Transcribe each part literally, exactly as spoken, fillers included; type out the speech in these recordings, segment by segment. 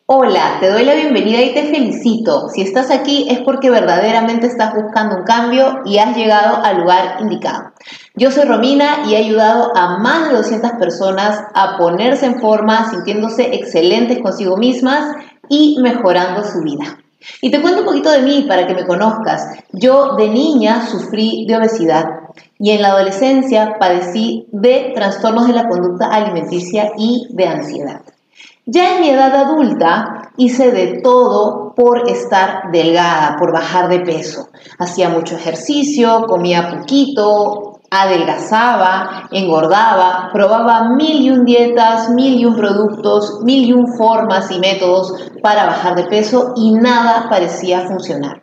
Hola, te doy la bienvenida y te felicito. Si estás aquí es porque verdaderamente estás buscando un cambio y has llegado al lugar indicado. Yo soy Romina y he ayudado a más de doscientas personas a ponerse en forma, sintiéndose excelentes consigo mismas y mejorando su vida. Y te cuento un poquito de mí para que me conozcas. Yo de niña sufrí de obesidad y en la adolescencia padecí de trastornos de la conducta alimenticia y de ansiedad. Ya en mi edad adulta hice de todo por estar delgada, por bajar de peso. Hacía mucho ejercicio, comía poquito, adelgazaba, engordaba, probaba mil y un dietas, mil y un productos, mil y un formas y métodos para bajar de peso y nada parecía funcionar.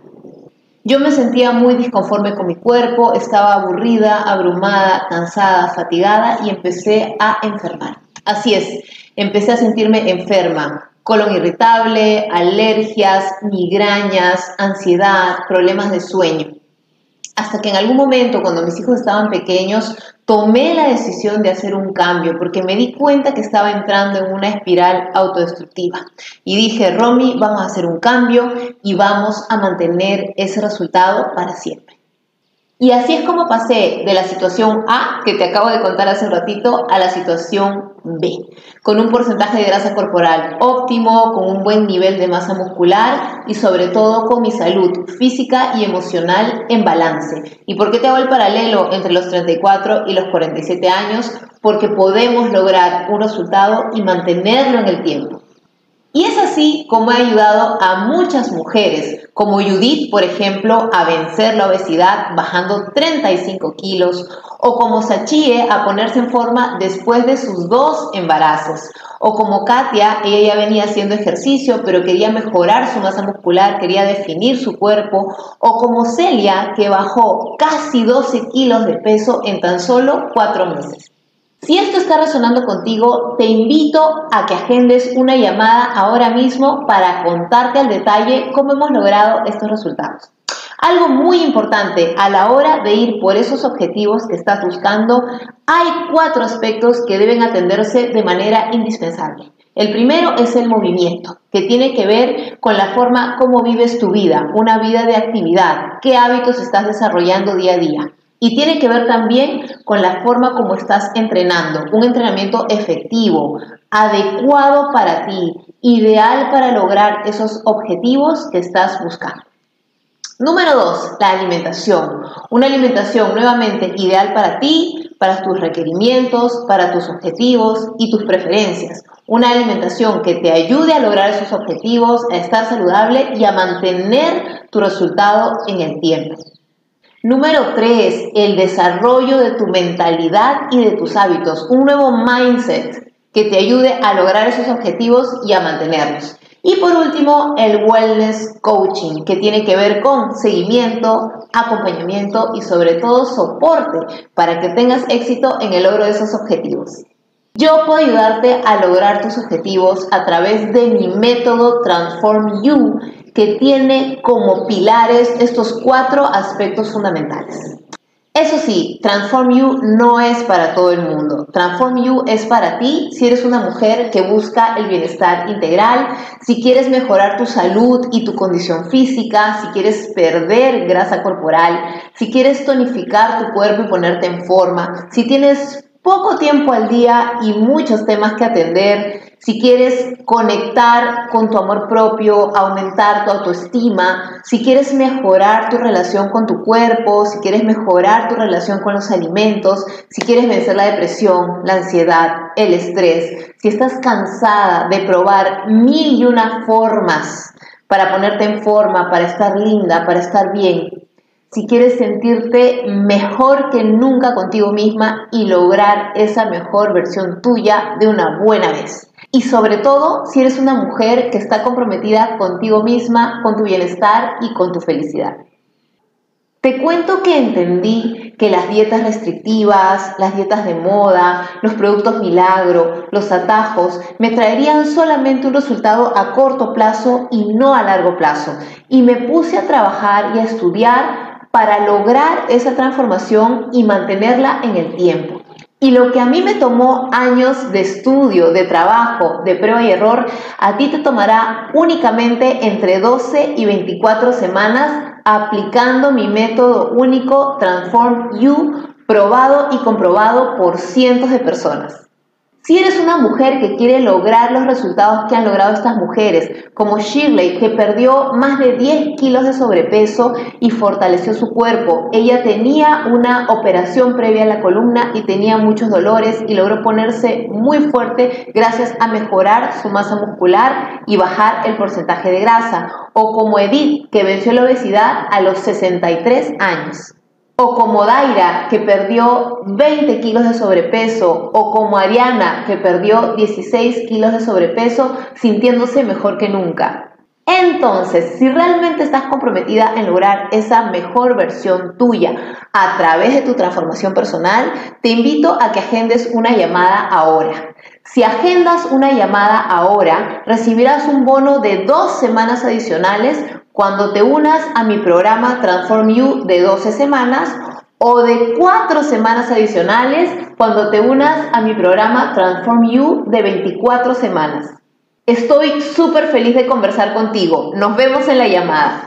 Yo me sentía muy disconforme con mi cuerpo, estaba aburrida, abrumada, cansada, fatigada y empecé a enfermar. Así es, empecé a sentirme enferma, colon irritable, alergias, migrañas, ansiedad, problemas de sueño. Hasta que en algún momento, cuando mis hijos estaban pequeños, tomé la decisión de hacer un cambio porque me di cuenta que estaba entrando en una espiral autodestructiva. Y dije, Romy, vamos a hacer un cambio y vamos a mantener ese resultado para siempre. Y así es como pasé de la situación A, que te acabo de contar hace un ratito, a la situación B, con un porcentaje de grasa corporal óptimo, con un buen nivel de masa muscular y sobre todo con mi salud física y emocional en balance. ¿Y por qué te hago el paralelo entre los treinta y cuatro y los cuarenta y siete años? Porque podemos lograr un resultado y mantenerlo en el tiempo. Y es así como he ayudado a muchas mujeres, como Judith, por ejemplo, a vencer la obesidad bajando treinta y cinco kilos, o como Sachie a ponerse en forma después de sus dos embarazos, o como Katia, ella ya venía haciendo ejercicio, pero quería mejorar su masa muscular, quería definir su cuerpo, o como Celia, que bajó casi doce kilos de peso en tan solo cuatro meses. Si esto está resonando contigo, te invito a que agendes una llamada ahora mismo para contarte al detalle cómo hemos logrado estos resultados. Algo muy importante a la hora de ir por esos objetivos que estás buscando, hay cuatro aspectos que deben atenderse de manera indispensable. El primero es el movimiento, que tiene que ver con la forma como vives tu vida, una vida de actividad, qué hábitos estás desarrollando día a día. Y tiene que ver también con la forma como estás entrenando, un entrenamiento efectivo, adecuado para ti, ideal para lograr esos objetivos que estás buscando. Número dos, la alimentación. Una alimentación nuevamente ideal para ti, para tus requerimientos, para tus objetivos y tus preferencias. Una alimentación que te ayude a lograr esos objetivos, a estar saludable y a mantener tu resultado en el tiempo. Número tres, el desarrollo de tu mentalidad y de tus hábitos. Un nuevo mindset que te ayude a lograr esos objetivos y a mantenerlos. Y por último, el wellness coaching, que tiene que ver con seguimiento, acompañamiento y sobre todo soporte para que tengas éxito en el logro de esos objetivos. Yo puedo ayudarte a lograr tus objetivos a través de mi método Transform You, que tiene como pilares estos cuatro aspectos fundamentales. Eso sí, Transform You no es para todo el mundo. Transform You es para ti si eres una mujer que busca el bienestar integral, si quieres mejorar tu salud y tu condición física, si quieres perder grasa corporal, si quieres tonificar tu cuerpo y ponerte en forma, si tienes poco tiempo al día y muchos temas que atender, si quieres conectar con tu amor propio, aumentar tu autoestima, si quieres mejorar tu relación con tu cuerpo, si quieres mejorar tu relación con los alimentos, si quieres vencer la depresión, la ansiedad, el estrés, si estás cansada de probar mil y una formas para ponerte en forma, para estar linda, para estar bien, si quieres sentirte mejor que nunca contigo misma y lograr esa mejor versión tuya de una buena vez. Y sobre todo, si eres una mujer que está comprometida contigo misma, con tu bienestar y con tu felicidad. Te cuento que entendí que las dietas restrictivas, las dietas de moda, los productos milagro, los atajos, me traerían solamente un resultado a corto plazo y no a largo plazo. Y me puse a trabajar y a estudiar para lograr esa transformación y mantenerla en el tiempo. Y lo que a mí me tomó años de estudio, de trabajo, de prueba y error, a ti te tomará únicamente entre doce y veinticuatro semanas aplicando mi método único Transform You, probado y comprobado por cientos de personas. Si eres una mujer que quiere lograr los resultados que han logrado estas mujeres, como Shirley, que perdió más de diez kilos de sobrepeso y fortaleció su cuerpo. Ella tenía una operación previa a la columna y tenía muchos dolores y logró ponerse muy fuerte gracias a mejorar su masa muscular y bajar el porcentaje de grasa. O como Edith, que venció la obesidad a los sesenta y tres años. O como Daira, que perdió veinte kilos de sobrepeso, o como Ariana, que perdió dieciséis kilos de sobrepeso, sintiéndose mejor que nunca. Entonces, si realmente estás comprometida en lograr esa mejor versión tuya a través de tu transformación personal, te invito a que agendes una llamada ahora. Si agendas una llamada ahora, recibirás un bono de dos semanas adicionales cuando te unas a mi programa Transform You de doce semanas o de cuatro semanas adicionales cuando te unas a mi programa Transform You de veinticuatro semanas. Estoy súper feliz de conversar contigo. Nos vemos en la llamada.